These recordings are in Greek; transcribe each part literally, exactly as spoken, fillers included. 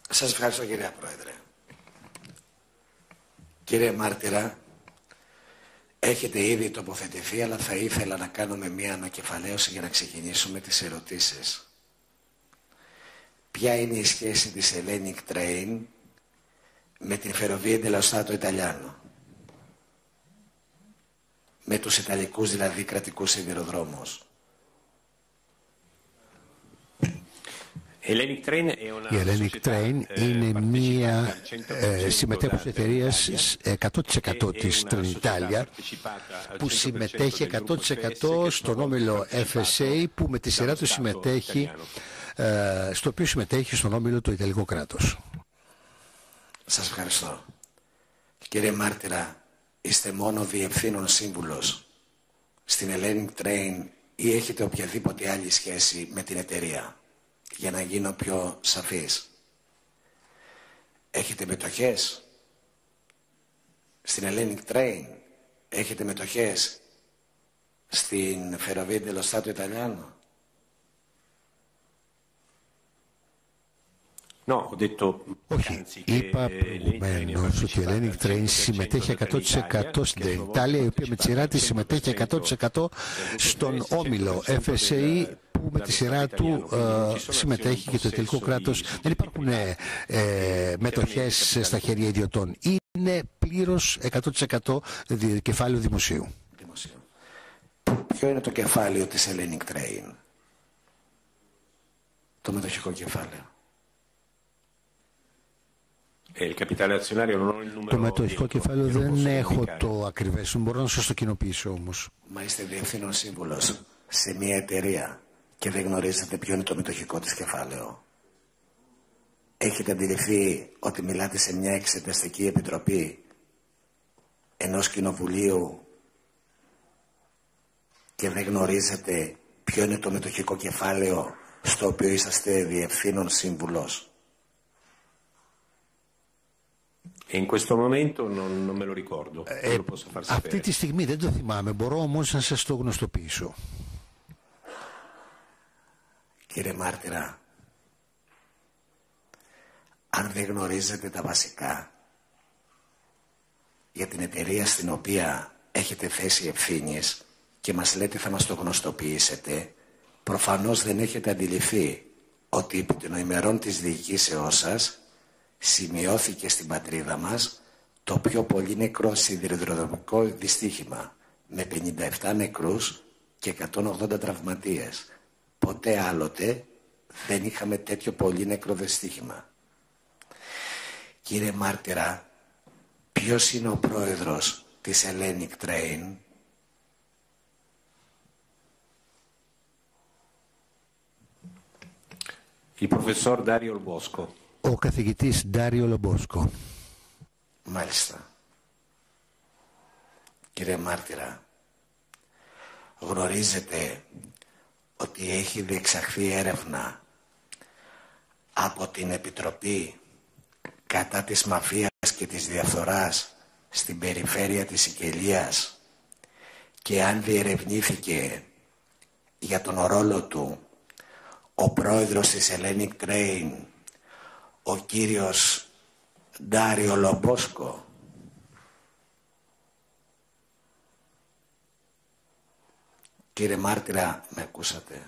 Σας ευχαριστώ, κυρία Πρόεδρε. Κύριε Μάρτυρα, έχετε ήδη τοποθετηθεί, αλλά θα ήθελα να κάνουμε μία ανακεφαλαίωση για να ξεκινήσουμε τις ερωτήσεις. Ποια είναι η σχέση της Hellenic Train με την Ferrovie dello Stato Italiano, με τους Ιταλικούς δηλαδή κρατικούς σιδηροδρόμους? Η Hellenic Train είναι μια ε, συμμετέχουσα εταιρεία εκατό τοις εκατό της Trenitalia, που συμμετέχει εκατό τοις εκατό στον όμιλο εφ ες έι, που με τη σειρά του συμμετέχει, ε, στο οποίο συμμετέχει στον όμιλο το Ιταλικό κράτος. Σας ευχαριστώ. Κύριε Μάρτυρα, είστε μόνο διευθύνων σύμβουλος στην Hellenic Train ή έχετε οποιαδήποτε άλλη σχέση με την εταιρεία? Για να γίνω πιο σαφής, έχετε μετοχές στην Hellenic Train? Έχετε μετοχές στην Ferrovie dello Stato Italiano? Όχι, είπα προηγουμένως ότι η Hellenic Train συμμετέχει εκατό τοις εκατό στην Trenitalia, η οποία με τη σειρά της συμμετέχει εκατό τοις εκατό στον όμιλο εφ ες έι, που με τη σειρά του ε, συμμετέχει και το Ιταλικό κράτος. Δεν υπάρχουν ε, ε, μετοχές στα χέρια ιδιωτών. Είναι πλήρως εκατό τοις εκατό κεφάλαιο δημοσίου. Ποιο είναι το κεφάλαιο της Hellenic Train? Το μετοχικό κεφάλαιο. Το μετοχικό κεφάλαιο δεν έχω το ακριβές, μπορώ να σας το κοινοποιήσω όμως. Μα είστε διευθύνων σύμβουλος σε μια εταιρεία και δεν γνωρίζετε ποιο είναι το μετοχικό της κεφάλαιο? Έχετε αντιληφθεί ότι μιλάτε σε μια εξεταστική επιτροπή ενός κοινοβουλίου και δεν γνωρίζετε ποιο είναι το μετοχικό κεφάλαιο στο οποίο είσαστε διευθύνων σύμβουλος? In questo momento non, non me lo ricordo. Ε, lo posso far sapere. Αυτή τη στιγμή δεν το θυμάμαι, μπορώ όμως να σας το γνωστοποιήσω. Κύριε Μάρτυρα, αν δεν γνωρίζετε τα βασικά για την εταιρεία στην οποία έχετε θέσει ευθύνης και μας λέτε θα μας το γνωστοποιήσετε, προφανώς δεν έχετε αντιληφθεί ότι επί των ημερών της διοικήσεώς σας σημειώθηκε στην πατρίδα μας το πιο πολύ νεκρό σιδηροδρομικό δυστύχημα, με πενήντα επτά νεκρούς και εκατόν ογδόντα τραυματίες. Ποτέ άλλοτε δεν είχαμε τέτοιο πολύ νεκρό δυστύχημα. Κύριε Μάρτυρα, ποιος είναι ο πρόεδρος της Hellenic Train? Il professor Dario Lobosco. Ο καθηγητής Ντάριο Λομπόσκο. Μάλιστα. Κύριε Μάρτυρα, γνωρίζετε ότι έχει διεξαχθεί έρευνα από την Επιτροπή κατά της μαφίας και της διαφθοράς στην περιφέρεια της Σικελίας, και αν διερευνήθηκε για τον ρόλο του ο πρόεδρος της Hellenic Train, ο κύριος Ντάριο Λομπόσκο? Κύριε Μάρτυρα, με ακούσατε?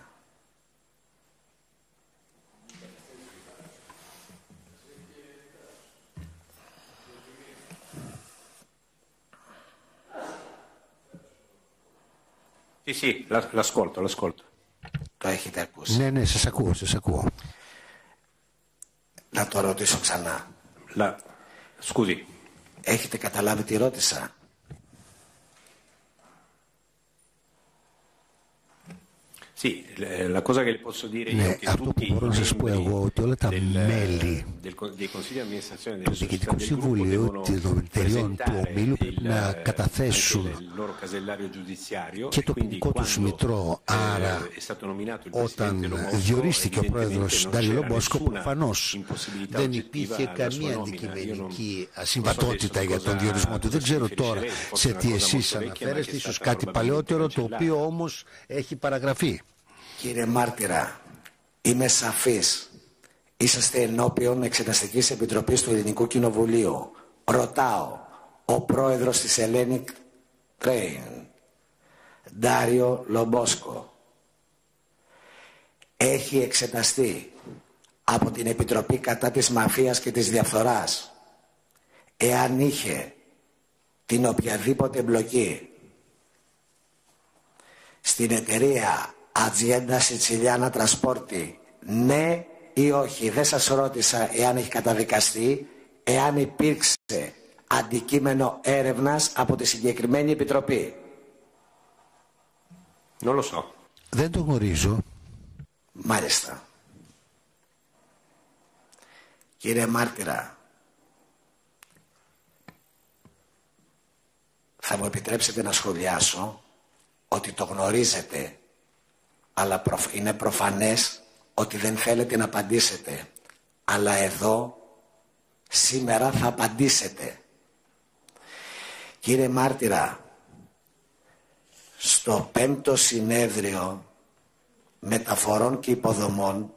Sì, sì, l'ascolto, l'ascolto. Το έχετε ακούσει? Ναι, ναι, σας ακούω, σας ακούω. Να το ρωτήσω ξανά. La... Scusi. Έχετε καταλάβει τι ρώτησα? Ναι, αυτό που μπορώ να σας πω εγώ, ότι όλα τα μέλη του Διοικητικού Συμβουλίου των εταιριών του ομίλου πρέπει να καταθέσουν και το ποινικό τους μητρό. Άρα, όταν διορίστηκε ο πρόεδρος Ντάριο Λομπόσκο, προφανώς δεν υπήρχε καμία αντικειμενική ασυμβατότητα για τον διορισμό του. Δεν ξέρω τώρα σε τι εσείς αναφέρεστε, ίσως κάτι παλαιότερο, το οποίο όμως έχει παραγραφεί. Κύριε Μάρτυρα, είμαι σαφής. είσαστε ενώπιον Εξεταστικής Επιτροπής του Ελληνικού Κοινοβουλίου. Ρωτάω, ο πρόεδρος της Hellenic Train, Ντάριο Λομπόσκο, έχει εξεταστεί από την Επιτροπή κατά της Μαφίας και της Διαφθοράς εάν είχε την οποιαδήποτε εμπλοκή στην εταιρεία Ατζιέντα Σιτσιλιάνα Τρασπόρτι, ναι ή όχι? Δεν σας ρώτησα εάν έχει καταδικαστεί, εάν υπήρξε αντικείμενο έρευνας από τη συγκεκριμένη επιτροπή. Δεν το γνωρίζω. Μάλιστα. Κύριε μάρτυρα, θα μου επιτρέψετε να σχολιάσω ότι το γνωρίζετε, αλλά είναι προφανές ότι δεν θέλετε να απαντήσετε. Αλλά εδώ, σήμερα θα απαντήσετε. Κύριε μάρτυρα, στο πέμπτο συνέδριο μεταφορών και υποδομών,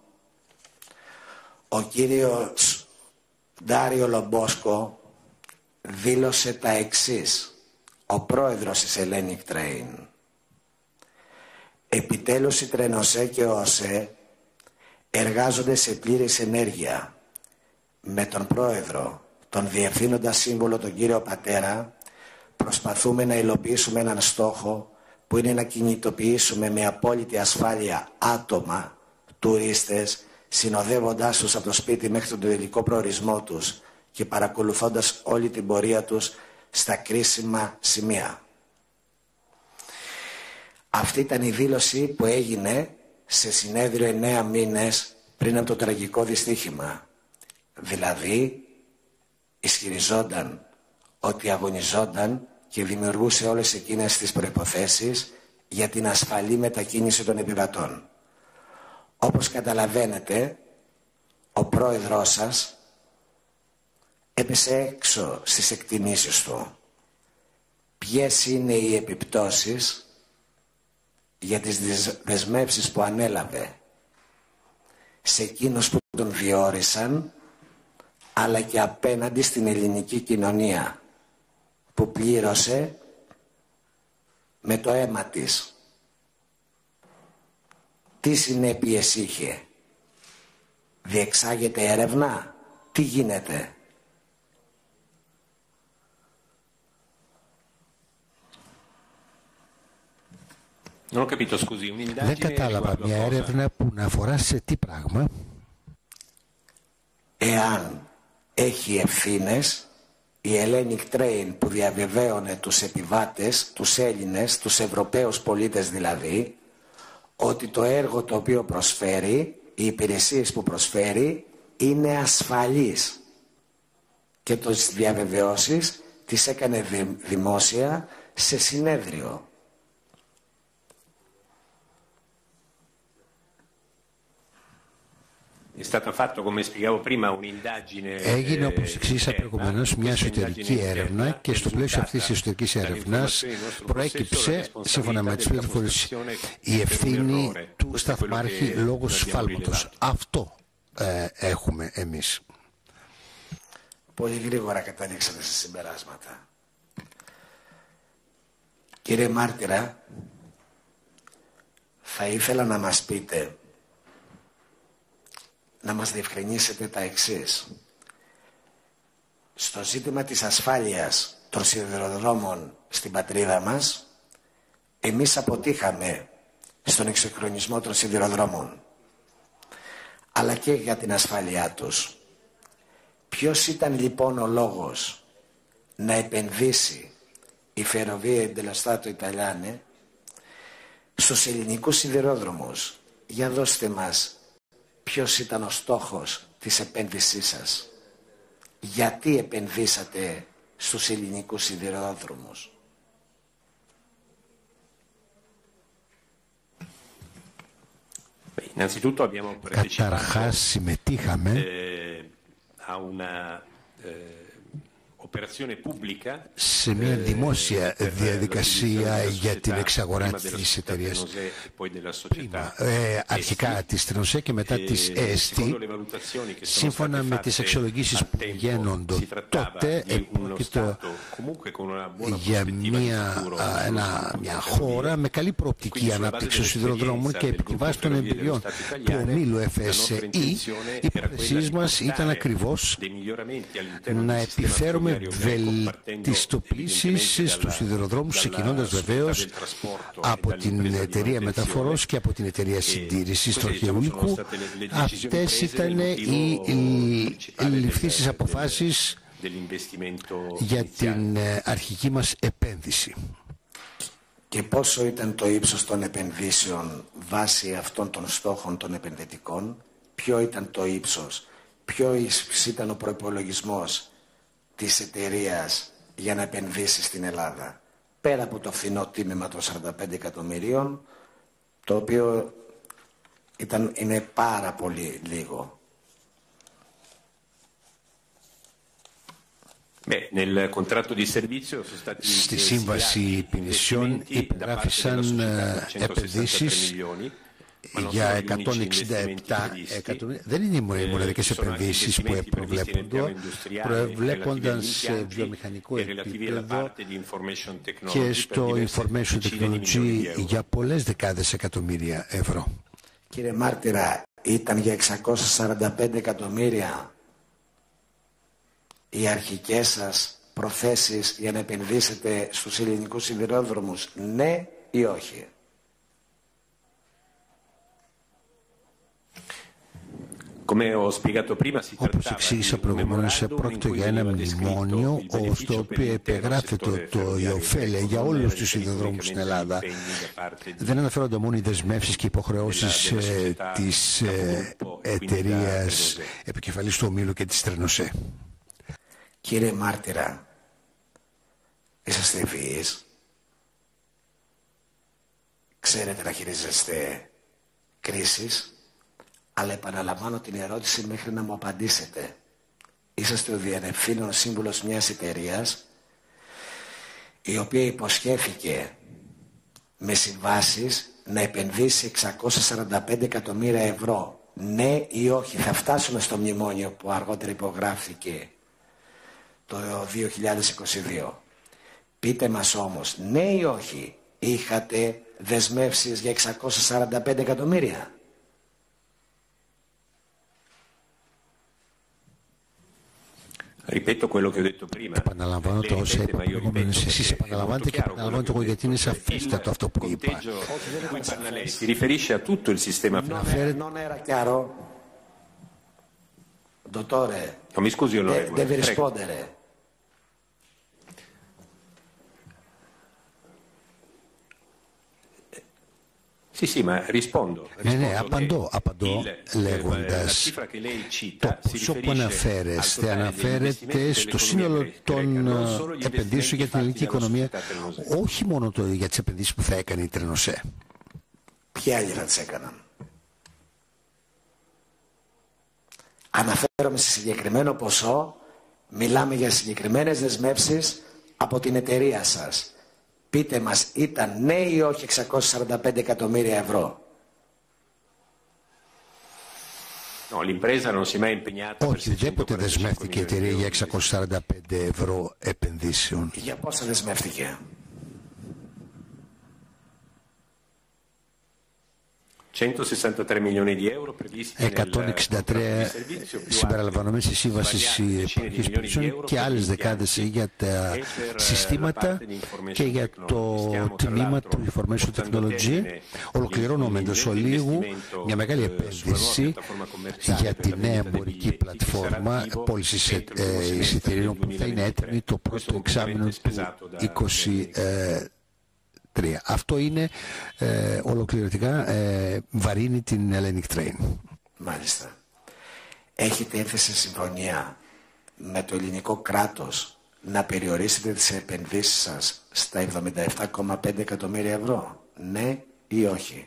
ο κύριος Ντάριο Λομπόσκο δήλωσε τα εξής, ο πρόεδρος της Hellenic Train. Επιτέλους η Τρενοσέ και ο ΟΣΕ εργάζονται σε πλήρης ενέργεια. Με τον πρόεδρο, τον διευθύνοντα σύμβολο, τον κύριο Πατέρα, προσπαθούμε να υλοποιήσουμε έναν στόχο που είναι να κινητοποιήσουμε με απόλυτη ασφάλεια άτομα, τουρίστες, συνοδεύοντάς τους από το σπίτι μέχρι τον τελικό προορισμό τους και παρακολουθώντας όλη την πορεία τους στα κρίσιμα σημεία. Αυτή ήταν η δήλωση που έγινε σε συνέδριο εννέα μήνες πριν από το τραγικό δυστύχημα. Δηλαδή, ισχυριζόταν ότι αγωνιζόταν και δημιουργούσε όλες εκείνες τις προϋποθέσεις για την ασφαλή μετακίνηση των επιβατών. Όπως καταλαβαίνετε, ο πρόεδρός σας έπεσε έξω στις εκτιμήσεις του. Ποιες είναι οι επιπτώσεις για τις δεσμεύσεις που ανέλαβε σε εκείνους που τον διόρισαν, αλλά και απέναντι στην ελληνική κοινωνία που πλήρωσε με το αίμα της. Τι συνέπειες είχε? Διεξάγεται έρευνα? Τι γίνεται? Δεν κατάλαβα. Μια έρευνα που να αφορά σε τι πράγμα? Εάν έχει ευθύνες η Hellenic Train που διαβεβαίωνε τους επιβάτες, τους Έλληνες, τους Ευρωπαίους πολίτες δηλαδή, ότι το έργο το οποίο προσφέρει, οι υπηρεσίες που προσφέρει είναι ασφαλείς, και τις διαβεβαιώσεις τις έκανε δημόσια σε συνέδριο. Έγινε, όπως εξήγησα προηγουμένως, μια εσωτερική έρευνα και στο πλαίσιο αυτής της εσωτερικής έρευνας προέκυψε, σύμφωνα με τις πληροφορίες, η ευθύνη του σταθμάρχη λόγω σφάλματος. Αυτό ε, έχουμε εμείς. Πολύ γρήγορα καταλήξατε σε συμπεράσματα. Κύριε μάρτυρα, θα ήθελα να μας πείτε, να μας διευκρινίσετε τα εξής. Στο ζήτημα της ασφάλειας των σιδηροδρόμων στην πατρίδα μας, εμείς αποτύχαμε στον εξυγχρονισμό των σιδηροδρόμων, αλλά και για την ασφάλειά τους. Ποιος ήταν λοιπόν ο λόγος να επενδύσει η Ferrovie dello Stato Italiane στους ελληνικούς σιδηρόδρομους? Για δώστε μας ποιος ήταν ο στόχος της επένδυσής σας. Γιατί επενδύσατε στους ελληνικούς σιδηρόδρομους? Καταρχάς συμμετείχαμε σε μια δημόσια διαδικασία για την εξαγορά της εταιρείας. Πρima, ε, αρχικά της Τρενοσέ και μετά της ΕΣΤΗ, σύμφωνα με τις αξιολογήσεις που γίνονται τότε, επρόκειτο για μια, ένα, μια χώρα με καλή προοπτική ανάπτυξη των σιδηροδρόμων και επί τη βάση των εμπειριών του ομίλου εφ ες ι, οι προθέσεις μας ήταν ακριβώς να επιφέρουμε βελτιστοποιήσεις στους σιδηροδρόμους, ξεκινώντας βεβαίως από την εταιρεία μεταφορός και από την εταιρεία συντήρησης του αρχαίου υλικού. Αυτές ήταν οι ληφθήσεις αποφάσεις για την αρχική μας επένδυση. Και πόσο ήταν το ύψος των επενδύσεων βάσει αυτών των στόχων των επενδυτικών? Ποιο ήταν το ύψος, ποιος ήταν ο προϋπολογισμός της εταιρείας για να επενδύσει στην Ελλάδα, πέρα από το φθηνό τίμημα των σαράντα πέντε εκατομμυρίων, το οποίο ήταν, είναι πάρα πολύ λίγο? Στη σύμβαση υπηρεσιών υπεγράφησαν επενδύσεις για εκατόν εξήντα επτά εκατομμύρια. Δεν είναι οι μοναδικές επενδύσεις που προβλέπονται, προβλέπονταν σε βιομηχανικό επίπεδο και στο information technology για πολλές δεκάδες εκατομμύρια ευρώ. Κύριε Μάρτυρα, ήταν για εξακόσια σαράντα πέντε εκατομμύρια οι αρχικές σας προθέσεις για να επενδύσετε στους ελληνικούς σιδηρόδρομους, ναι ή όχι? Όπως εξήγησα προηγουμένως, πρόκειται για ένα μνημόνιο στο οποίο επεγράφεται το ωφέλεια για όλους τους σιδηροδρόμους στην Ελλάδα. Δεν αναφέρονται μόνο οι δεσμεύσεις και οι υποχρεώσεις της εταιρείας επικεφαλής του ομίλου και της Τρενοσέ. Κύριε Μάρτυρα, είσαστε ευφυείς, ξέρετε να χειρίζεστε κρίσεις, αλλά επαναλαμβάνω την ερώτηση μέχρι να μου απαντήσετε. Είσαστε ο διευθύνων σύμβουλος μιας εταιρείας η οποία υποσχέθηκε με συμβάσεις να επενδύσει εξακόσια σαράντα πέντε εκατομμύρια ευρώ. Ναι ή όχι? Θα φτάσουμε στο μνημόνιο που αργότερα υπογράφηκε το δύο χιλιάδες είκοσι δύο. Πείτε μας όμως, ναι ή όχι, είχατε δεσμεύσεις για εξακόσια σαράντα πέντε εκατομμύρια? Επαναλαμβάνω το όσα είπα προηγουμένως. Εσείς επαναλαμβάνετε και επαναλαμβάνετε εγώ, γιατί είναι σαφέστατο αυτό που είπα. Non era chiaro? Dottore, deve rispondere. Ναι, ναι, απαντώ, απαντώ λέγοντας το ποσό που αναφέρεστε αναφέρεται στο σύνολο των επενδύσεων για την ελληνική οικονομία, όχι μόνο το, για τις επενδύσεις που θα έκανε η Τρενοσέ. Ποιοι άλλοι θα τις έκαναν? Αναφέρομαι σε συγκεκριμένο ποσό, μιλάμε για συγκεκριμένες δεσμεύσεις από την εταιρεία σας. Πείτε μας, ήταν ναι ή όχι εξακόσια σαράντα πέντε εκατομμύρια ευρώ? Όχι, δέποτε δεσμεύτηκε η εταιρεία για εξακόσια σαράντα πέντε ευρώ επενδύσεων. Για πόσα δεσμεύτηκε? εκατόν εξήντα τρία συμπεριλαμβανομένης της σύμβασης υπαρχής υπηρεσιών και άλλες δεκάδες για τα συστήματα και για το τμήμα του Information Technology. Ολοκληρώνουμε εντός ολίγου μια μεγάλη επένδυση για τη νέα εμπορική πλατφόρμα πώλησης εισιτηρίων που θα είναι έτοιμη το πρώτο εξάμηνο του είκοσι τρία. Αυτό είναι ε, ολοκληρωτικά ε, βαρύνει την Hellenic Train. Μάλιστα. Έχετε έρθει σε συμφωνία με το ελληνικό κράτος να περιορίσετε τις επενδύσεις σας στα εβδομήντα επτά κόμμα πέντε εκατομμύρια ευρώ? Ναι ή όχι?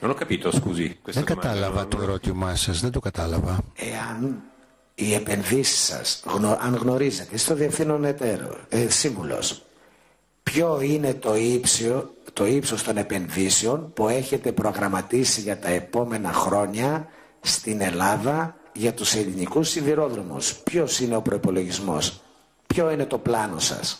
Δεν κατάλαβα το ερώτημά σας, δεν το κατάλαβα. Εάν οι επενδύσεις σας, αν γνωρίζετε, στο διευθύνων εταίρο, ε, σύμβουλος, ποιο είναι το ύψιο, το ύψος των επενδύσεων που έχετε προγραμματίσει για τα επόμενα χρόνια στην Ελλάδα για τους ελληνικούς σιδηρόδρομους. Ποιος είναι ο προϋπολογισμός, ποιο είναι το πλάνο σας.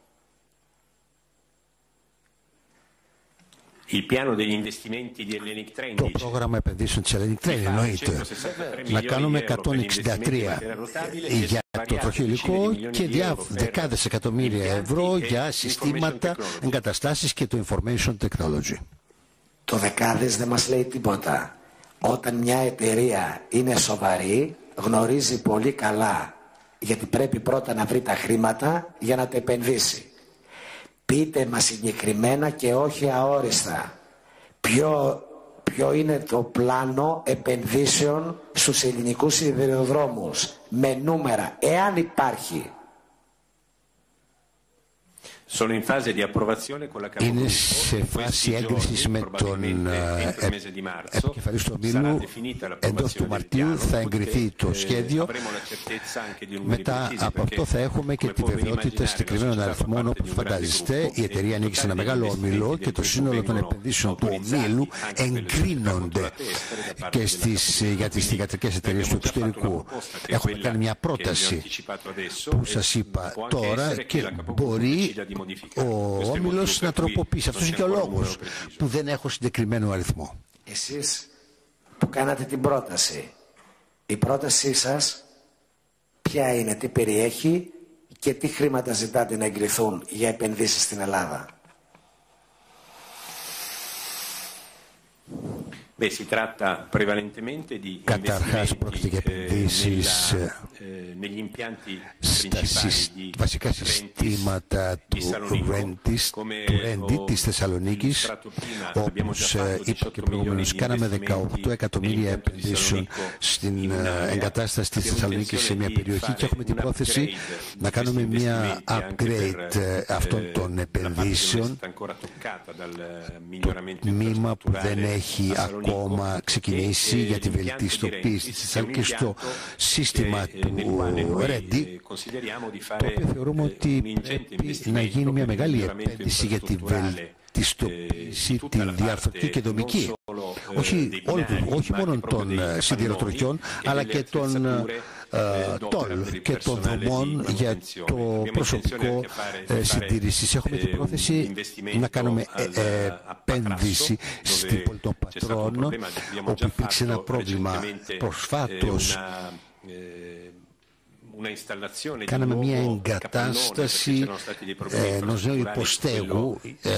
Το πρόγραμμα επενδύσεων της Hellenic Train εννοείται να κάνουμε εκατόν εξήντα τρία για το τροχαίο υλικό και δεκάδες εκατομμύρια ευρώ για συστήματα, εγκαταστάσεις και το information technology. Το δεκάδες δεν μας λέει τίποτα. Όταν μια εταιρεία είναι σοβαρή, γνωρίζει πολύ καλά, γιατί πρέπει πρώτα να βρει τα χρήματα για να τα επενδύσει. Πείτε μας συγκεκριμένα και όχι αόριστα ποιο, ποιο είναι το πλάνο επενδύσεων στους ελληνικούς σιδηροδρόμους με νούμερα, εάν υπάρχει. Είναι σε φάση έγκρισης με τον επικεφαλής του ομίλου. Εντός του Μαρτίου θα εγκριθεί το σχέδιο. Μετά από αυτό θα έχουμε και τη βεβαιότητα συγκεκριμένων αριθμών. Όπως φαντάζεστε, η εταιρεία ανήκει σε ένα μεγάλο ομίλο και το σύνολο των επενδύσεων του ομίλου εγκρίνονται και στις, για τις θυγατρικές εταιρείες του εξωτερικού. Έχουμε κάνει μια πρόταση που σας είπα τώρα και μπορεί ο όμιλος να τροποποιήσει. Αυτός είναι και ο λόγος που δεν έχω συγκεκριμένο αριθμό. Εσείς που κάνατε την πρόταση, η πρότασή σας ποια είναι, τι περιέχει και τι χρήματα ζητάτε να εγκριθούν για επενδύσεις στην Ελλάδα? Καταρχάς πρόκειται για επενδύσεις στα βασικά συστήματα του Ρέντι της Θεσσαλονίκης. Όπως είπα και προηγουμένως, κάναμε δεκαοκτώ εκατομμύρια επενδύσεων στην εγκατάσταση της Θεσσαλονίκης σε μια περιοχή και έχουμε την πρόθεση να κάνουμε μια upgrade αυτών των επενδύσεων. Το τμήμα που δεν έχει ακόμα ξεκινήσει για τη βελτιστοποίηση της Θεσσαλονίκης στο σύστημα του Ρέντι, το οποίο θεωρούμε ότι πρέπει να γίνει μια μεγάλη επένδυση για τη βελτιστοποίηση, τη διαρθρωτική και δομική, όχι, όχι μόνο των σιδηροτροχιών, αλλά και των τόλ και των δομών για το προσωπικό συντήρησης. Έχουμε την πρόθεση να κάνουμε επένδυση στην πόλη των Πατρών, όπου υπήρξε ένα πρόβλημα προσφάτως. Κάναμε μια εγκατάσταση ενός νέου υποστέγου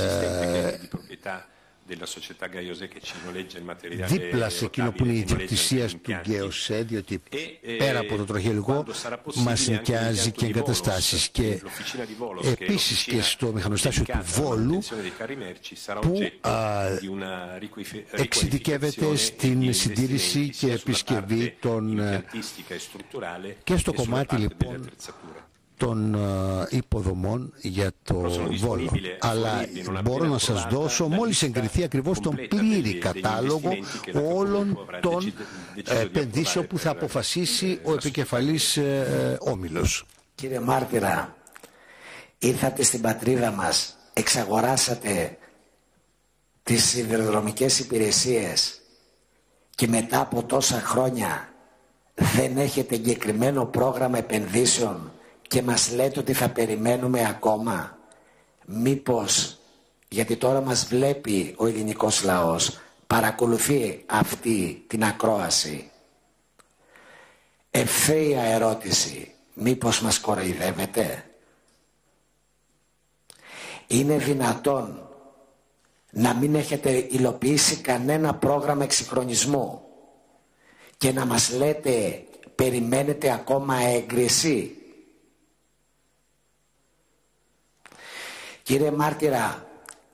δίπλα σε εκείνο που είναι η ιδιοκτησία του Γκέοσε, διότι πέρα από το τροχαίο υλικό μας νοικιάζει και εγκαταστάσεις, και επίσης και στο μηχανοστάσιο του Βόλου που εξειδικεύεται στην συντήρηση και επισκευή των, και στο κομμάτι λοιπόν των υποδομών για το Βόλο. Αλλά μπορώ να σας δώσω, μόλις εγκριθεί ακριβώς, τον πλήρη κατάλογο όλων των επενδύσεων που θα αποφασίσει ο επικεφαλής όμιλος. Κύριε Μάρτυρα, ήρθατε στην πατρίδα μας, εξαγοράσατε τις σιδηροδρομικές υπηρεσίες και μετά από τόσα χρόνια δεν έχετε εγκεκριμένο πρόγραμμα επενδύσεων και μας λέτε ότι θα περιμένουμε ακόμα? Μήπως, γιατί τώρα μας βλέπει ο ελληνικός λαός, παρακολουθεί αυτή την ακρόαση, ευθεία ερώτηση, μήπως μας κοροϊδεύετε? Είναι δυνατόν να μην έχετε υλοποιήσει κανένα πρόγραμμα εξυγχρονισμού και να μας λέτε περιμένετε ακόμα έγκριση? Κύριε Μάρτυρα,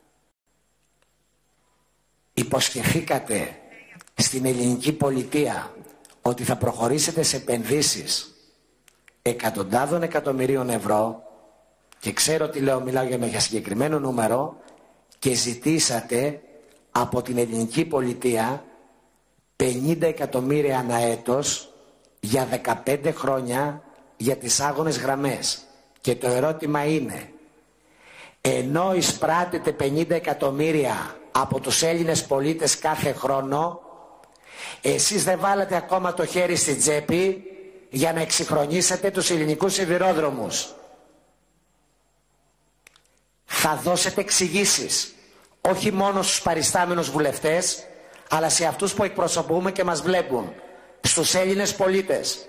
υποσχεθήκατε στην ελληνική πολιτεία ότι θα προχωρήσετε σε επενδύσεις εκατοντάδων εκατομμυρίων ευρώ, και ξέρω τι λέω, μιλάω για συγκεκριμένο νούμερο, και ζητήσατε από την ελληνική πολιτεία πενήντα εκατομμύρια ανά έτος για δεκαπέντε χρόνια για τις άγονες γραμμές. Και το ερώτημα είναι, ενώ εισπράτεται πενήντα εκατομμύρια από τους Έλληνες πολίτες κάθε χρόνο, εσείς δεν βάλατε ακόμα το χέρι στην τσέπη για να εξυγχρονίσετε τους ελληνικούς σιδηρόδρομους. Θα δώσετε εξηγήσεις, όχι μόνο στους παριστάμενους βουλευτές, αλλά σε αυτούς που εκπροσωπούμε και μας βλέπουν, στους Έλληνες πολίτες.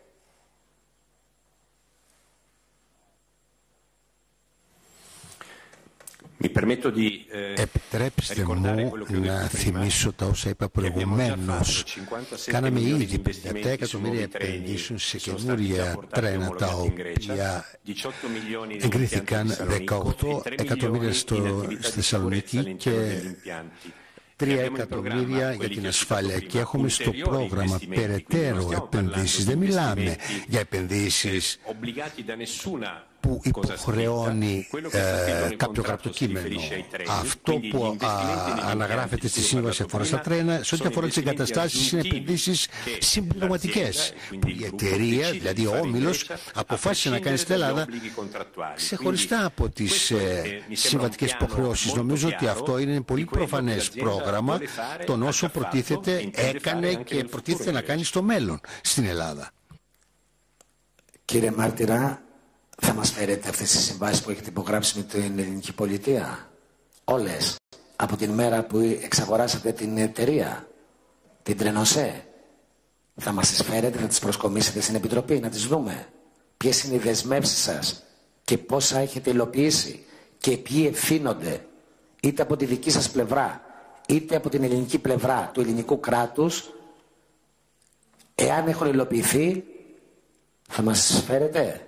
Επιτρέψτε μου να θυμίσω τα όσα είπα προηγουμένως. Κάναμε ήδη πενήντα επτά εκατομμύρια επενδύσεων σε καινούρια τρένα, τα οποία εγκρίθηκαν δεκαοκτώ εκατομμύρια στο, στη Θεσσαλονίκη και τρία εκατομμύρια για την ασφάλεια. Και έχουμε στο πρόγραμμα περαιτέρω επενδύσεις. Δεν μιλάμε για επενδύσεις που υποχρεώνει ε, κάποιο γραπτό κείμενο. Αυτό που α, αναγράφεται στη σύμβαση αφορά στα τρένα, σε ό,τι αφορά τις εγκαταστάσεις, είναι επενδύσεις συμπληρωματικές. Η εταιρεία, δηλαδή ο Όμιλος, αποφάσισε να κάνει στην Ελλάδα ξεχωριστά από τις ε, συμβατικές υποχρεώσεις. Νομίζω ότι αυτό είναι πολύ προφανές πρόγραμμα των όσων προτίθεται, έκανε και προτίθεται να κάνει στο μέλλον στην Ελλάδα. Κύριε Μάρτυρα, θα μας φέρετε αυτές τις συμβάσεις που έχετε υπογράψει με την ελληνική πολιτεία? Όλες, από την μέρα που εξαγοράσατε την εταιρεία, την Τρενοσέ. Θα μας τις φέρετε, θα τις προσκομίσετε στην Επιτροπή, να τις δούμε. Ποιες είναι οι δεσμεύσεις σας και πόσα έχετε υλοποιήσει και ποιοι ευθύνονται, είτε από τη δική σας πλευρά, είτε από την ελληνική πλευρά του ελληνικού κράτους. Εάν έχουν υλοποιηθεί, θα μας τις φέρετε?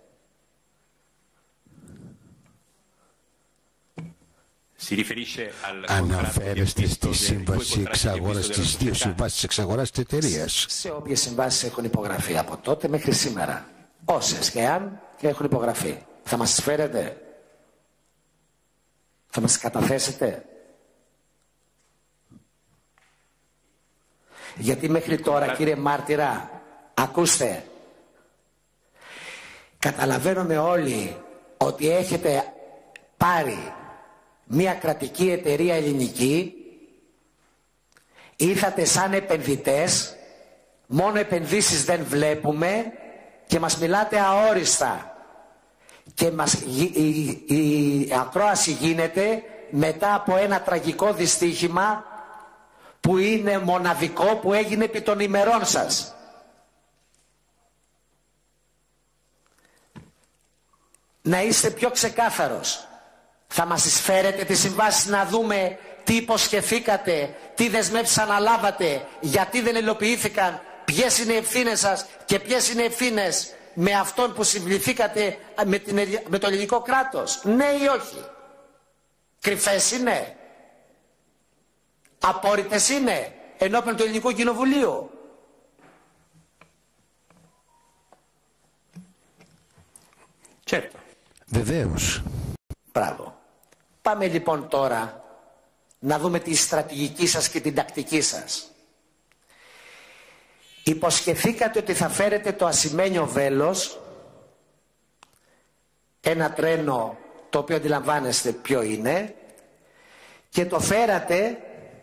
Αναφέρεστε στη σύμβαση εξαγοράς, στις δύο συμβάσεις εξαγοράς της εταιρείας. Σε όποιες συμβάσεις έχουν υπογραφεί από τότε μέχρι σήμερα, όσες και αν και έχουν υπογραφεί, θα μας τις φέρετε? Θα μας τις καταθέσετε? Γιατί μέχρι τώρα, κύριε Μάρτυρα, ακούστε, καταλαβαίνουμε όλοι ότι έχετε πάρει μια κρατική εταιρεία ελληνική, ήρθατε σαν επενδυτές, μόνο επενδύσεις δεν βλέπουμε και μας μιλάτε αόριστα. Και μας, η, η, η ακρόαση γίνεται μετά από ένα τραγικό δυστύχημα που είναι μοναδικό, που έγινε επί των ημερών σας. Να είστε πιο ξεκάθαρος. Θα μας τις φέρετε τις συμβάσεις να δούμε τι υποσχεθήκατε, τι δεσμεύσεις αναλάβατε, γιατί δεν υλοποιήθηκαν, ποιες είναι οι ευθύνες σας και ποιες είναι οι ευθύνες με αυτόν που συμβληθήκατε με, την, με το ελληνικό κράτος? Ναι ή όχι? Κρυφές είναι? Απόρριτες είναι ενώπιον του Ελληνικού Κοινοβουλίου? Certo. Βεβαίως. Μπράβο. Πάμε λοιπόν τώρα να δούμε τη στρατηγική σας και την τακτική σας. Υποσχεθήκατε ότι θα φέρετε το ασημένιο βέλος, ένα τρένο το οποίο αντιλαμβάνεστε ποιο είναι, και το φέρατε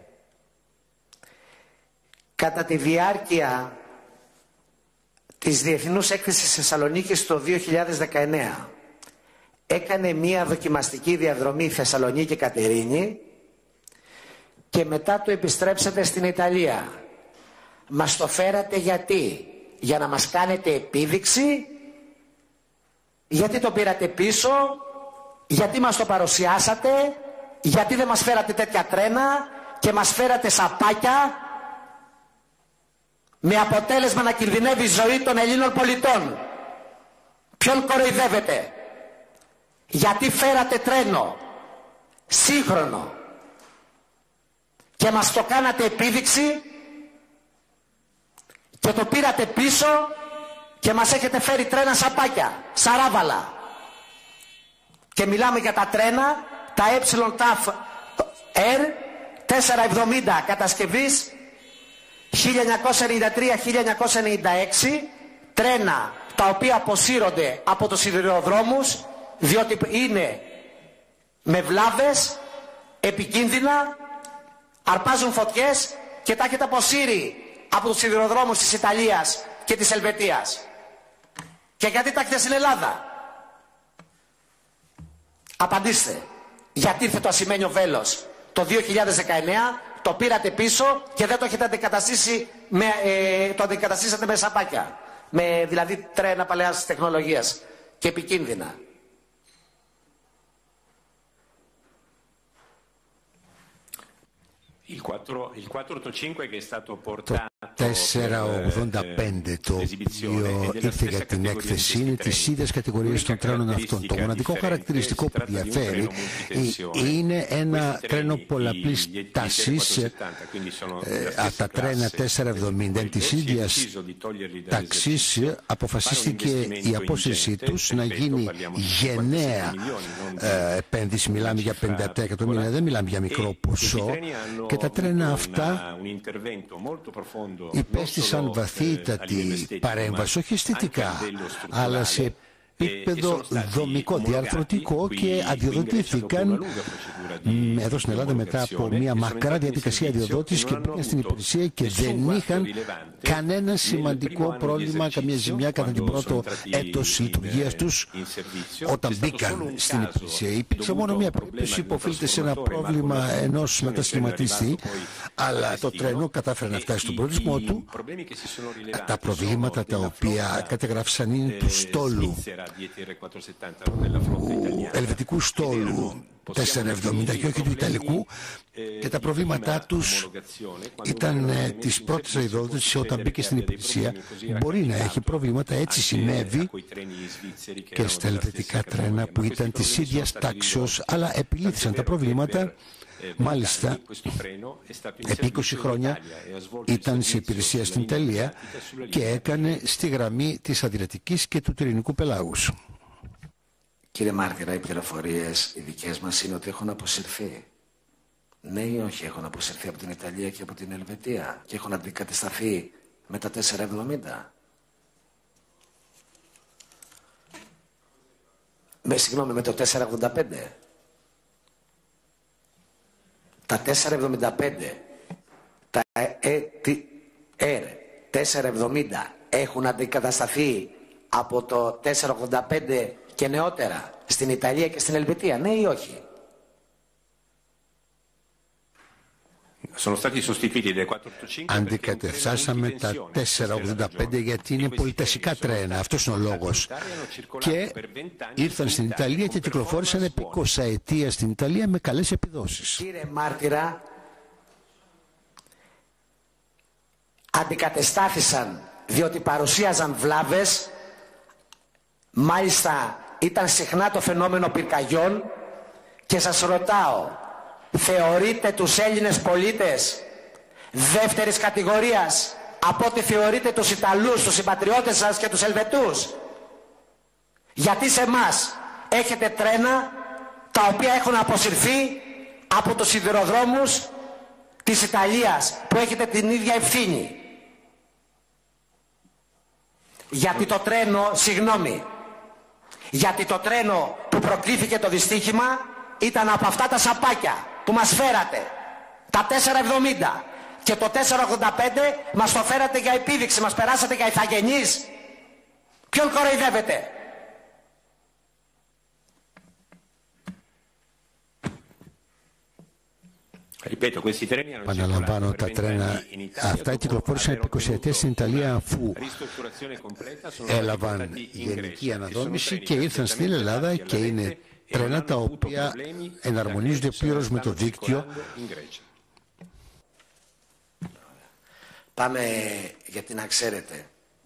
κατά τη διάρκεια της Διεθνούς Έκθεσης Θεσσαλονίκης το δύο χιλιάδες δεκαεννέα. Έκανε μία δοκιμαστική διαδρομή Θεσσαλονίκη Κατερίνη και μετά το επιστρέψατε στην Ιταλία. Μας το φέρατε γιατί? Για να μας κάνετε επίδειξη? Γιατί το πήρατε πίσω? Γιατί μας το παρουσιάσατε? Γιατί δεν μας φέρατε τέτοια τρένα και μας φέρατε σαπάκια, με αποτέλεσμα να κινδυνεύει η ζωή των Ελλήνων πολιτών? Ποιον κοροϊδεύετε? Γιατί φέρατε τρένο σύγχρονο και μας το κάνατε επίδειξη και το πήρατε πίσω και μας έχετε φέρει τρένα σαπάκια, σαράβαλα? Και μιλάμε για τα τρένα, τα ΕΤΑΦ Air τετρακόσια εβδομήντα κατασκευής χίλια εννιακόσια ενενήντα τρία χίλια εννιακόσια ενενήντα έξι, τρένα τα οποία αποσύρονται από τους σιδηροδρόμους διότι είναι με βλάβες, επικίνδυνα, αρπάζουν φωτιές και τα έχετε αποσύρει από τους σιδηροδρόμους της Ιταλίας και της Ελβετίας. Και γιατί τα έχετε στην Ελλάδα? Απαντήστε. Γιατί ήρθε το ασημένιο βέλος το δύο χιλιάδες δεκαεννέα, το πήρατε πίσω και δεν το έχετε αντικαταστήσει με, ε, το αντικαταστήσατε με σαπάκια. Με δηλαδή τρένα παλαιάς τεχνολογίας και επικίνδυνα. Το τετρακόσια ογδόντα πέντε το οποίο ήρθε για την έκθεση είναι της ίδιας κατηγορίας των τρένων αυτών. Το μοναδικό χαρακτηριστικό που διαφέρει είναι ένα τρένο πολλαπλής τάσης. Τα τρένα τετρακόσια εβδομήντα της ίδιας τάξης αποφασίστηκε η απόσυρσή τους να γίνει γενναία επένδυση. Μιλάμε για πενήντα επτά εκατομμύρια, δεν μιλάμε για μικρό ποσό. Και τα τρένα αυτά υπέστησαν βαθύτατη παρέμβαση, όχι αισθητικά, αλλά σε επίπεδο δομικό, διαρθρωτικό και αδειοδοτήθηκαν εδώ στην Ελλάδα μετά από μια μακρά διαδικασία αδειοδότησης και μπήκαν στην υπηρεσία και δεν είχαν κανένα σημαντικό πρόβλημα, καμία ζημιά κατά την πρώτο έτος λειτουργίας τους όταν μπήκαν στην υπηρεσία. Υπήρξε μόνο μια περίπτωση που οφείλεται σε ένα πρόβλημα ενός μετασχηματιστή, αλλά το τρένο κατάφερε να φτάσει στον προορισμό του. Τα προβλήματα τα οποία κατεγράφησαν είναι του στόλου, του ελβετικού στόλου τετρακόσια εβδομήντα και όχι του ιταλικού, και τα προβλήματά τους ήταν ε, της πρώτης αδειοδότησης όταν μπήκε στην υπηρεσία. Μπορεί να έχει προβλήματα, έτσι συνέβη και στα ελβετικά τρένα που ήταν της ίδιας τάξεως, αλλά επιλύθησαν τα προβλήματα. Μάλιστα, επί είκοσι χρόνια ήταν σε υπηρεσία στην Ιταλία και έκανε στη γραμμή της Αδριατικής και του Τυρινικού πελάγους. Κύριε Μάρτυρα, οι πληροφορίες οι δικές μας είναι ότι έχουν αποσυρθεί. Ναι ή όχι, έχουν αποσυρθεί από την Ιταλία και από την Ελβετία και έχουν αντικατασταθεί με τα τετρακόσια εβδομήντα. Με, συγγνώμη, με το τετρακόσια ογδόντα πέντε. Τα τετρακόσια εβδομήντα πέντε, τα ε, τι, ε, τετρακόσια εβδομήντα έχουν αντικατασταθεί από το τετρακόσια ογδόντα πέντε και νεότερα στην Ιταλία και στην Ελβετία, ναι ή όχι? Αντικαταστάσαμε τα τετρακόσια ογδόντα πέντε γιατί είναι πολυτασικά τρένα, αυτός είναι ο λόγος. Και ήρθαν στην Ιταλία και κυκλοφόρησαν επί εικοσαετία στην Ιταλία με καλές επιδόσεις. Κύριε Μάρτυρα, αντικατεστάθησαν διότι παρουσίαζαν βλάβες, μάλιστα ήταν συχνά το φαινόμενο πυρκαγιών, και σας ρωτάω, θεωρείτε τους Έλληνες πολίτες δεύτερης κατηγορίας από ό,τι θεωρείτε τους Ιταλούς, τους συμπατριώτες σας και τους Ελβετούς? Γιατί σε εμάς έχετε τρένα τα οποία έχουν αποσυρθεί από τους σιδηροδρόμους της Ιταλίας που έχετε την ίδια ευθύνη? Γιατί το τρένο, συγγνώμη, γιατί το τρένο που προκλήθηκε το δυστύχημα ήταν από αυτά τα σαπάκια που μας φέρατε, τα τετρακόσια εβδομήντα, και το τετρακόσια ογδόντα πέντε μας το φέρατε για επίδειξη, μας περάσατε για ηθαγενείς. Ποιον κοροϊδεύετε? Παναλαμβάνω, τα τρένα αυτά κυκλοφόρησαν επί εικοσαετία στην Ιταλία αφού έλαβαν γενική αναδόμηση και ήρθαν στην Ελλάδα και είναι τρένα τα οποία εναρμονίζονται πλήρως με το δίκτυο. Πάμε, γιατί να ξέρετε,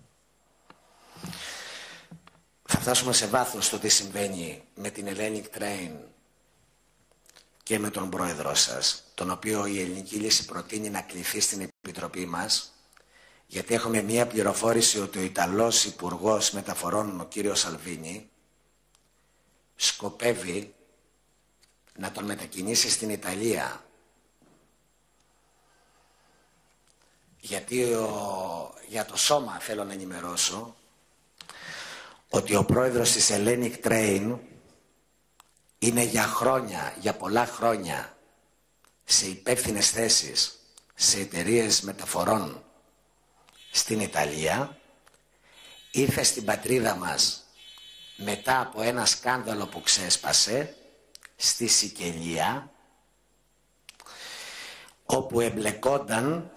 θα φτάσουμε σε βάθος στο τι συμβαίνει με την Hellenic Train και με τον πρόεδρό σας, τον οποίο η Ελληνική Λύση προτείνει να κληθεί στην Επιτροπή μας, γιατί έχουμε μία πληροφόρηση ότι ο Ιταλός Υπουργός Μεταφορών, ο κύριος Σαλβίνη, σκοπεύει να τον μετακινήσει στην Ιταλία γιατί ο, για το σώμα θέλω να ενημερώσω ότι ο πρόεδρος της Hellenic Train είναι για χρόνια, για πολλά χρόνια σε υπεύθυνες θέσεις σε εταιρείες μεταφορών στην Ιταλία. Ήρθε στην πατρίδα μας μετά από ένα σκάνδαλο που ξέσπασε στη Σικελία, όπου εμπλεκόνταν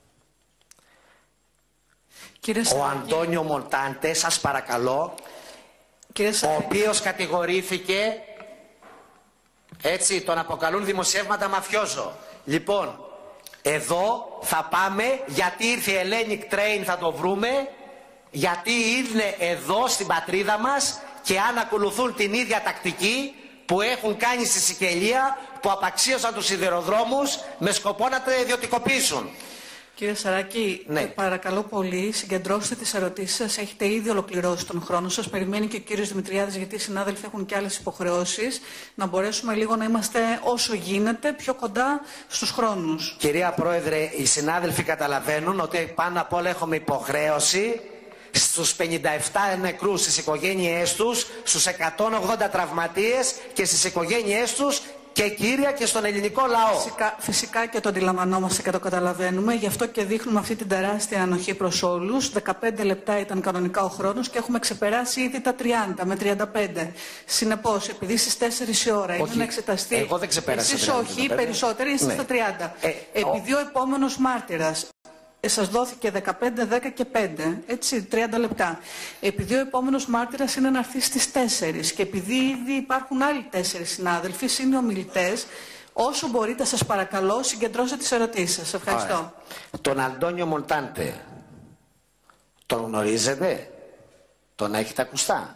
ο Αντώνιο Μολτάντε, σας παρακαλώ, ο οποίος κατηγορήθηκε, έτσι τον αποκαλούν δημοσιεύματα μαφιόζο. Λοιπόν, εδώ θα πάμε, γιατί ήρθε η Hellenic Train θα το βρούμε, γιατί είναι εδώ στην πατρίδα μας και αν ακολουθούν την ίδια τακτική που έχουν κάνει στη Σικελία, που απαξίωσαν τους σιδηροδρόμους με σκοπό να τα ιδιωτικοποιήσουν. Κύριε Σαράκη, ναι. παρακαλώ πολύ, συγκεντρώστε τις ερωτήσεις σας. Έχετε ήδη ολοκληρώσει τον χρόνο σας. Περιμένει και ο κύριος Δημητριάδης, γιατί οι συνάδελφοι έχουν και άλλες υποχρεώσεις. Να μπορέσουμε λίγο να είμαστε όσο γίνεται πιο κοντά στους χρόνους. Κυρία Πρόεδρε, οι συνάδελφοι καταλαβαίνουν ότι πάνω απ' όλα έχουμε υποχρέωση στους πενήντα επτά νεκρούς, στις οικογένειές τους, στους εκατόν ογδόντα τραυματίες και στις οικογένειές τους και κύρια και στον ελληνικό λαό. Φυσικά, φυσικά και το αντιλαμβανόμαστε και το καταλαβαίνουμε, γι' αυτό και δείχνουμε αυτή την τεράστια ανοχή προς όλους. δεκαπέντε λεπτά ήταν κανονικά ο χρόνος και έχουμε ξεπεράσει ήδη τα τριάντα με τριάντα πέντε. Συνεπώς, επειδή στις τέσσερις η ώρα είναι να εξεταστεί. Εγώ δεν ξεπέρασα. Εσείς όχι, περισσότεροι είστε ναι. στα τριάντα. Ε, επειδή ο... ο επόμενος μάρτυρας. Σας δόθηκε δεκαπέντε, δέκα και πέντε, έτσι, τριάντα λεπτά. Επειδή ο επόμενος μάρτυρας είναι να έρθει στις τέσσερις και επειδή ήδη υπάρχουν άλλοι τέσσερις συνάδελφοι, είναι ομιλητές, όσο μπορείτε σας παρακαλώ συγκεντρώστε τις ερωτήσεις σας. Ευχαριστώ. Άρα, τον Αντώνιο Μολτάντε, τον γνωρίζετε, τον έχετε ακουστά?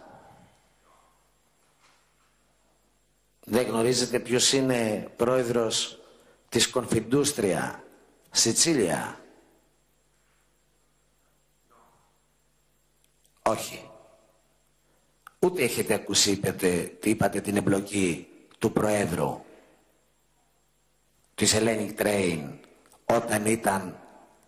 Δεν γνωρίζετε ποιος είναι πρόεδρος της Confindustria Σιτσίλια? Όχι. Ούτε έχετε ακούσει, είπατε, τι είπατε, την εμπλοκή του Προέδρου της Hellenic Train όταν ήταν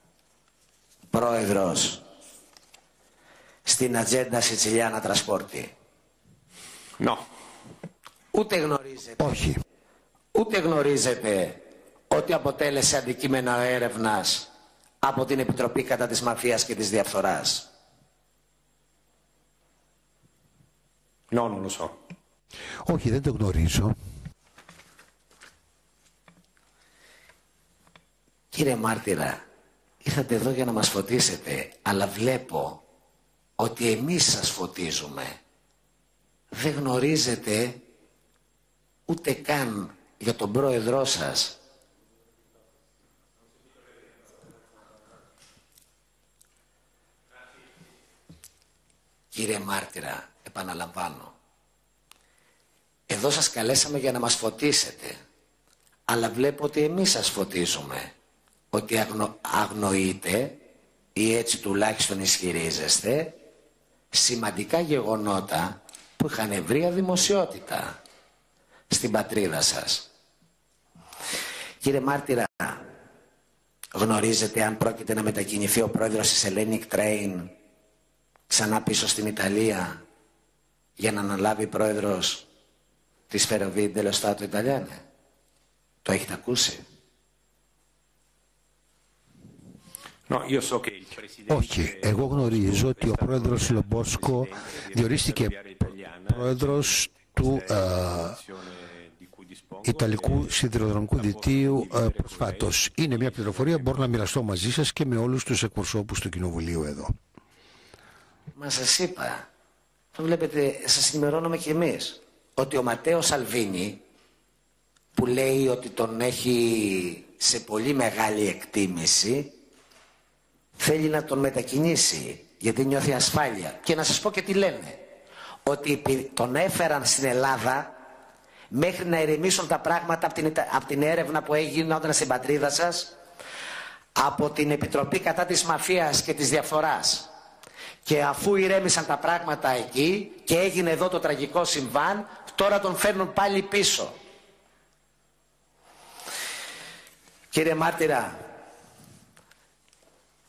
πρόεδρος στην ατζέντα Σιτσιλιάνα Τρασπόρτη? No. Ούτε γνωρίζετε. Όχι. Ούτε γνωρίζετε ότι αποτέλεσε αντικείμενο έρευνας από την Επιτροπή κατά της Μαφίας και της Διαφθοράς? No, non lo so. Όχι, δεν το γνωρίζω. Κύριε μάρτυρα, ήρθατε εδώ για να μας φωτίσετε, αλλά βλέπω ότι εμείς σας φωτίζουμε. Δεν γνωρίζετε ούτε καν για τον πρόεδρό σας. Κύριε μάρτυρα, επαναλαμβάνω, εδώ σας καλέσαμε για να μας φωτίσετε, αλλά βλέπω ότι εμείς σας φωτίζουμε, ότι αγνο, αγνοείτε ή έτσι τουλάχιστον ισχυρίζεστε σημαντικά γεγονότα που είχαν ευρεία δημοσιότητα στην πατρίδα σας. Κύριε μάρτυρα, γνωρίζετε αν πρόκειται να μετακινηθεί ο πρόεδρος της Hellenic Train ξανά πίσω στην Ιταλία για να αναλάβει πρόεδρος της Ferrovie dello Stato Italiane? Το έχετε ακούσει? No, io so che il presidente... Όχι, εγώ γνωρίζω ότι ο πρόεδρος Λομπόσκο διορίστηκε πρόεδρος του uh, Ιταλικού Σιδηροδρομικού Διτίου uh, προσφάτως. Είναι μια πληροφορία που μπορώ να μοιραστώ μαζί σας και με όλους τους εκπροσώπους του Κοινοβουλίου εδώ. Μα σας είπα, θα βλέπετε, σας ενημερώνουμε κι εμείς, ότι ο Ματέο Σαλβίνι, που λέει ότι τον έχει σε πολύ μεγάλη εκτίμηση, θέλει να τον μετακινήσει, γιατί νιώθει ασφάλεια. Και να σας πω και τι λένε, ότι τον έφεραν στην Ελλάδα μέχρι να ηρεμήσουν τα πράγματα από την, από την έρευνα που έγινε όταν στην πατρίδα σας, από την Επιτροπή κατά της Μαφίας και της Διαφθοράς. Και αφού ηρέμησαν τα πράγματα εκεί και έγινε εδώ το τραγικό συμβάν, τώρα τον φέρνουν πάλι πίσω. Κύριε μάρτυρα,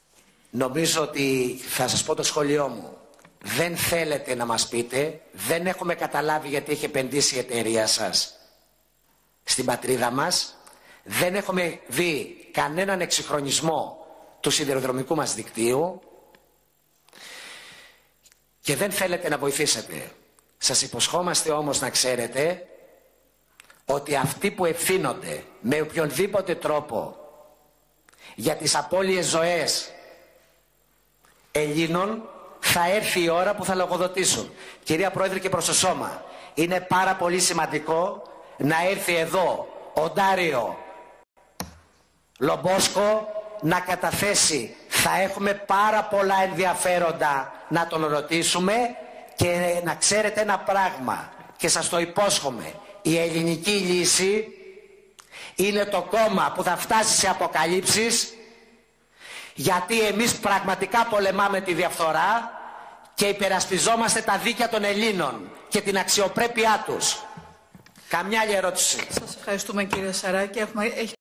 Νομίζω ότι θα σας πω το σχόλιο μου. Δεν θέλετε να μας πείτε, δεν έχουμε καταλάβει γιατί έχει επενδύσει η εταιρεία σας στην πατρίδα μας. Δεν έχουμε δει κανέναν εξυγχρονισμό του σιδηροδρομικού μας δικτύου και δεν θέλετε να βοηθήσετε. Σας υποσχόμαστε όμως να ξέρετε ότι αυτοί που ευθύνονται με οποιονδήποτε τρόπο για τις απώλειες ζωές Ελλήνων, θα έρθει η ώρα που θα λογοδοτήσουν. Κυρία Πρόεδρε και προς το σώμα, είναι πάρα πολύ σημαντικό να έρθει εδώ ο Ντάριο Λομπόσκο να καταθέσει. Θα έχουμε πάρα πολλά ενδιαφέροντα να τον ρωτήσουμε και να ξέρετε ένα πράγμα και σας το υπόσχομαι. Η ελληνική λύση είναι το κόμμα που θα φτάσει σε αποκαλύψεις, γιατί εμείς πραγματικά πολεμάμε τη διαφθορά και υπερασπιζόμαστε τα δίκαια των Ελλήνων και την αξιοπρέπειά τους. Καμιά άλλη ερώτηση? Σας ευχαριστούμε κύριε Σαράκη. Έχουμε...